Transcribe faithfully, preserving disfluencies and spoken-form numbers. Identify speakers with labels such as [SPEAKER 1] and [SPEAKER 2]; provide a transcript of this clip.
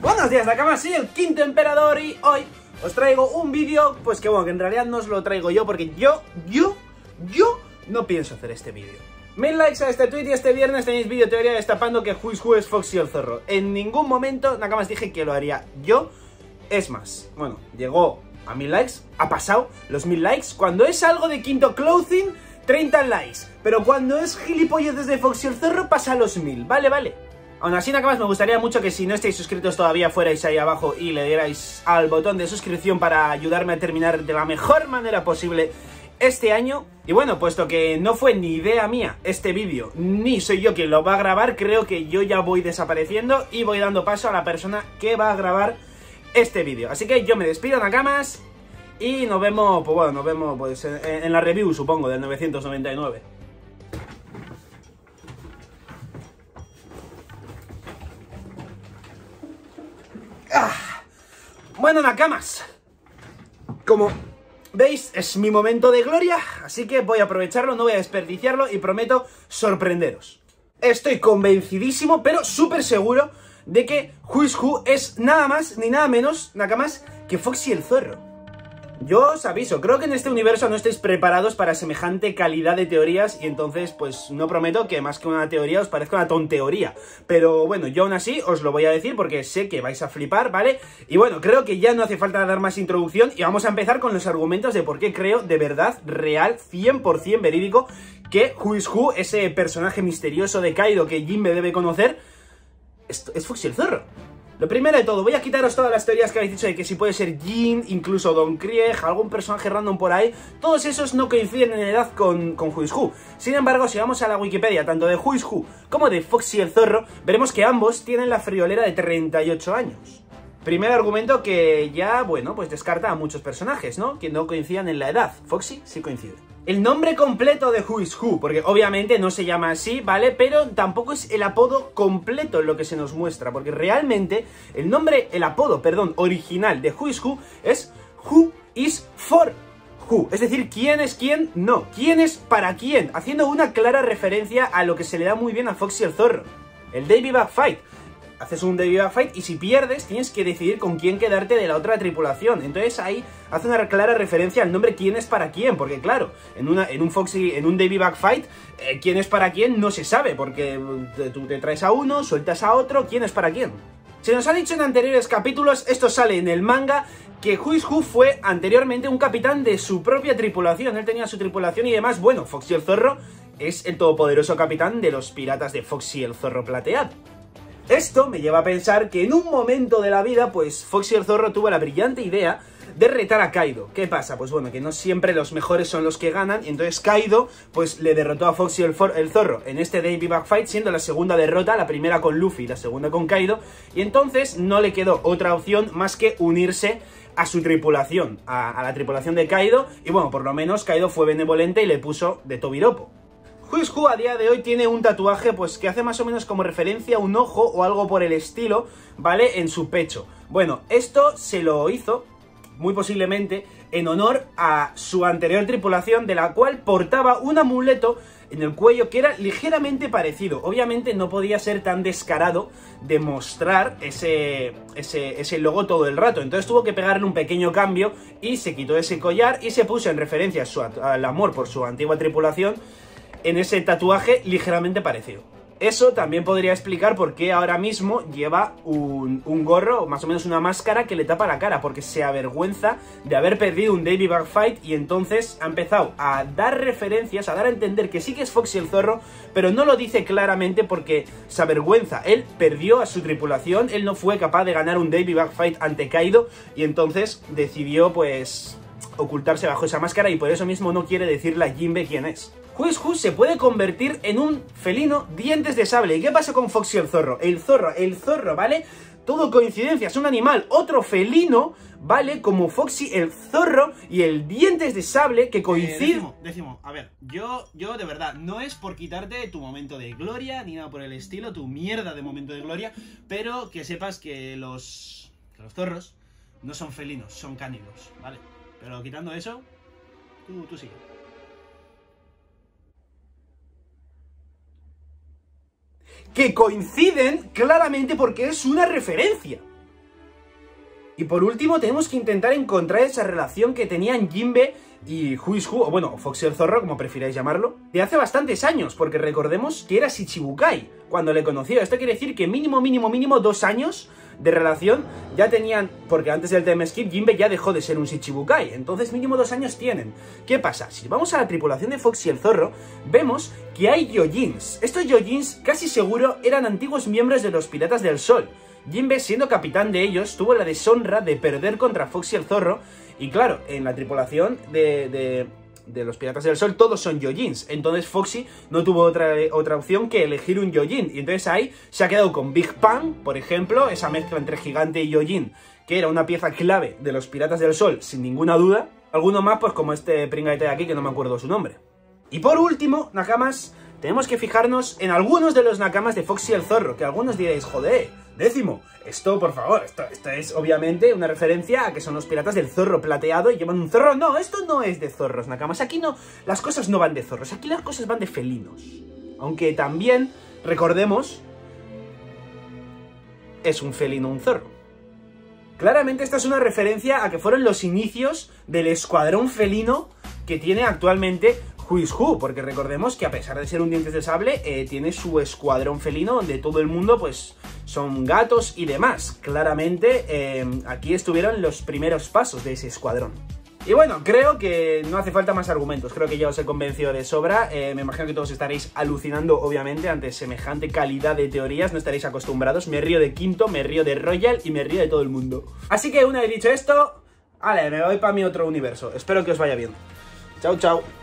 [SPEAKER 1] Buenos días, Nakamas, soy el quinto emperador y hoy os traigo un vídeo, pues que bueno, que en realidad no os lo traigo yo porque yo, yo, yo no pienso hacer este vídeo. Mil likes a este tweet y este viernes tenéis vídeo teoría destapando que Who's Who es Foxy el zorro. En ningún momento, Nakamas, dije que lo haría yo. Es más, bueno, llegó a mil likes, ha pasado los mil likes. Cuando es algo de Quinto Clothing, treinta likes. Pero cuando es gilipolleces de Foxy el zorro, pasa los mil, vale, vale. Aún así, Nakamas, me gustaría mucho que si no estáis suscritos todavía fuerais ahí abajo y le dierais al botón de suscripción para ayudarme a terminar de la mejor manera posible este año. Y bueno, puesto que no fue ni idea mía este vídeo, ni soy yo quien lo va a grabar, creo que yo ya voy desapareciendo y voy dando paso a la persona que va a grabar este vídeo. Así que yo me despido, Nakamas, y nos vemos, pues bueno, nos vemos pues en, en la review, supongo, del novecientos noventa y nueve. Ah. Bueno, Nakamas, como veis, es mi momento de gloria, así que voy a aprovecharlo, no voy a desperdiciarlo y prometo sorprenderos. Estoy convencidísimo, pero súper seguro, de que Who's Who es nada más ni nada menos, Nakamas, que Foxy el zorro. Yo os aviso, creo que en este universo no estáis preparados para semejante calidad de teorías y entonces pues no prometo que más que una teoría os parezca una tonteoría. Pero bueno, yo aún así os lo voy a decir porque sé que vais a flipar, ¿vale? Y bueno, creo que ya no hace falta dar más introducción y vamos a empezar con los argumentos de por qué creo de verdad, real, cien por cien verídico, que Who's Who, ese personaje misterioso de Kaido que Jinbe debe conocer, es, es Foxy el zorro. Lo primero de todo, voy a quitaros todas las teorías que habéis dicho de que si puede ser Jin, incluso Don Krieg, algún personaje random por ahí. Todos esos no coinciden en edad con, con Who's Who. Sin embargo, si vamos a la Wikipedia, tanto de Who's Who como de Foxy el zorro, veremos que ambos tienen la friolera de treinta y ocho años. Primer argumento que ya, bueno, pues descarta a muchos personajes, ¿no? Que no coincidan en la edad. Foxy sí coincide. El nombre completo de Who's Who, porque obviamente no se llama así, ¿vale? Pero tampoco es el apodo completo lo que se nos muestra, porque realmente el nombre, el apodo, perdón, original de Who's Who es Who is for Who. Es decir, ¿quién es quién? No. ¿Quién es para quién? Haciendo una clara referencia a lo que se le da muy bien a Foxy el zorro. El Davy Bug Fight. Haces un Davy Bug Fight y si pierdes tienes que decidir con quién quedarte de la otra tripulación. Entonces ahí hace una clara referencia al nombre quién es para quién, porque claro, en, una, en un Foxy, en un Davy Bug Fight, eh, quién es para quién no se sabe, porque te, tú te traes a uno, sueltas a otro, quién es para quién. Se nos ha dicho en anteriores capítulos, esto sale en el manga, que Who's Who fue anteriormente un capitán de su propia tripulación. Él tenía su tripulación y demás. Bueno, Foxy el zorro es el todopoderoso capitán de los piratas de Foxy el zorro plateado. Esto me lleva a pensar que en un momento de la vida, pues Foxy el zorro tuvo la brillante idea de retar a Kaido. ¿Qué pasa? Pues bueno, que no siempre los mejores son los que ganan, y entonces Kaido pues le derrotó a Foxy el, el zorro en este Davy Bug Fight, siendo la segunda derrota, la primera con Luffy y la segunda con Kaido, y entonces no le quedó otra opción más que unirse a su tripulación, a, a la tripulación de Kaido, y bueno, por lo menos Kaido fue benevolente y le puso de Tobiropo. Who's Who a día de hoy tiene un tatuaje pues que hace más o menos como referencia a un ojo o algo por el estilo, ¿vale? En su pecho. Bueno, esto se lo hizo, muy posiblemente, en honor a su anterior tripulación, de la cual portaba un amuleto en el cuello que era ligeramente parecido. Obviamente no podía ser tan descarado de mostrar ese, ese, ese logo todo el rato. Entonces tuvo que pegarle un pequeño cambio y se quitó ese collar y se puso en referencia a su, al amor por su antigua tripulación en ese tatuaje ligeramente parecido. Eso también podría explicar por qué ahora mismo lleva un, un gorro, o más o menos una máscara que le tapa la cara, porque se avergüenza de haber perdido un Davy Bug Fight y entonces ha empezado a dar referencias, a dar a entender que sí que es Foxy el zorro, pero no lo dice claramente porque se avergüenza. Él perdió a su tripulación, él no fue capaz de ganar un Davy Bug Fight ante Kaido y entonces decidió pues ocultarse bajo esa máscara y por eso mismo no quiere decirle a Jinbe quién es. Who's Who se puede convertir en un felino dientes de sable. ¿Y qué pasa con Foxy el zorro? El zorro, el zorro, ¿vale? Todo coincidencia, es un animal, otro felino, ¿vale? Como Foxy el zorro y el dientes de sable que coincide...
[SPEAKER 2] Eh, décimo, décimo, a ver, yo, yo de verdad, no es por quitarte tu momento de gloria, ni nada por el estilo, tu mierda de momento de gloria, pero que sepas que los, que los zorros no son felinos, son cánidos, ¿vale? Pero quitando eso, tú, tú sigue.
[SPEAKER 1] Que coinciden claramente porque es una referencia. Y por último tenemos que intentar encontrar esa relación que tenían Jinbe y Who is Who, o bueno, Foxy el Zorro, como prefiráis llamarlo, de hace bastantes años, porque recordemos que era Shichibukai cuando le conoció. Esto quiere decir que mínimo, mínimo, mínimo dos años de relación ya tenían, porque antes del time skip Jinbe ya dejó de ser un Shichibukai, entonces mínimo dos años tienen. ¿Qué pasa? Si vamos a la tripulación de Foxy el Zorro, vemos que hay Yojins. Estos Yojins casi seguro eran antiguos miembros de los Piratas del Sol. Jinbe, siendo capitán de ellos, tuvo la deshonra de perder contra Foxy el Zorro. Y claro, en la tripulación de, de, de los Piratas del Sol todos son Yojins. Entonces Foxy no tuvo otra, otra opción que elegir un Yojin. Y entonces ahí se ha quedado con Big Pan, por ejemplo, esa mezcla entre gigante y Yojin, que era una pieza clave de los Piratas del Sol, sin ninguna duda. Alguno más, pues como este pringaete de aquí, que no me acuerdo su nombre. Y por último, Nakamas, tenemos que fijarnos en algunos de los Nakamas de Foxy el Zorro, que algunos diréis, joder, décimo, esto, por favor, esto, esto es obviamente una referencia a que son los piratas del zorro plateado y llevan un zorro. No, esto no es de zorros, Nakamas, aquí no, las cosas no van de zorros, aquí las cosas van de felinos. Aunque también, recordemos, es un felino un zorro. Claramente esta es una referencia a que fueron los inicios del escuadrón felino que tiene actualmente Who is Who, porque recordemos que a pesar de ser un dientes de sable, eh, tiene su escuadrón felino donde todo el mundo pues son gatos y demás. Claramente eh, aquí estuvieron los primeros pasos de ese escuadrón. Y bueno, creo que no hace falta más argumentos, creo que ya os he convencido de sobra. eh, Me imagino que todos estaréis alucinando, obviamente, ante semejante calidad de teorías, no estaréis acostumbrados. Me río de Quinto, me río de Royal y me río de todo el mundo. Así que una vez dicho esto, vale, me voy para mi otro universo. Espero que os vaya bien. Chao, chao.